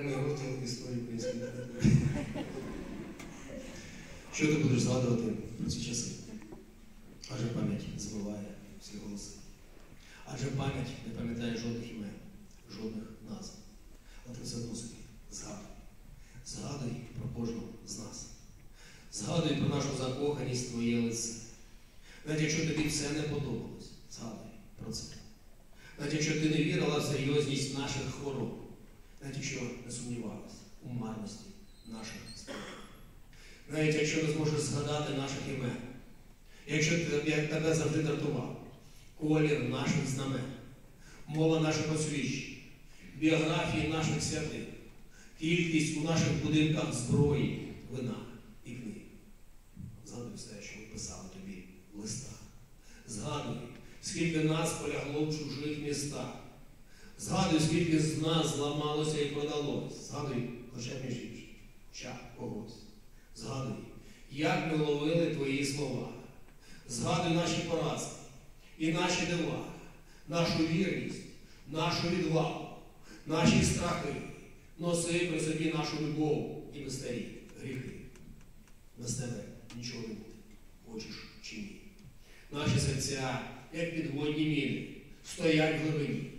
не вивчив історію української літератури. Що ти будеш згадувати про ці часи? Адже пам'ять забуває всі голоси. Адже пам'ять не пам'ятає жодних імен, жодних назв. Але ти все одно собі згадуй. Згадуй про кожного з нас. Згадуй про нашу закоханість в твоє лице. Навіть якщо тобі все не подобалось, згадуй про це. Навіть якщо ти не вірила в серйозність наших хвороб, навіть якщо не сумнівалась у марності наших справ. Навіть якщо не зможеш згадати наших імен, якщо тебе завжди дратував колір наших знамен, мова наших освіщень, біографії наших святих, кількість у наших будинках зброї, вина і книг. Згадуй все, що ми писали тобі в листах. Згадуй, скільки нас полягло в чужих містах. Згадуй, скільки з нас зламалося і продалось. Згадуй, хоча б між іншим, хоча когось. Згадуй, як ми ловили твої слова. Згадуй наші поразки і наші дива, нашу вірність, нашу відвагу, наші страхи. Носи при собі нашу любов і без старі гріхи. Без тебе нічого не буде, хочеш чи ні. Наші серця, як підводні міни, стоять в глибині.